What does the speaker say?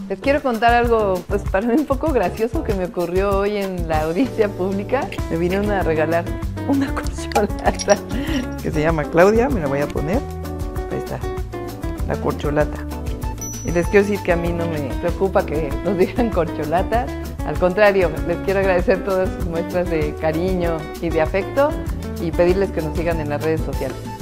Les quiero contar algo, pues para mí un poco gracioso que me ocurrió hoy en la audiencia pública. Me vinieron a regalar una corcholata que se llama Claudia, me la voy a poner. Ahí está, la corcholata. Y les quiero decir que a mí no me preocupa que nos digan corcholatas. Al contrario, les quiero agradecer todas sus muestras de cariño y de afecto y pedirles que nos sigan en las redes sociales.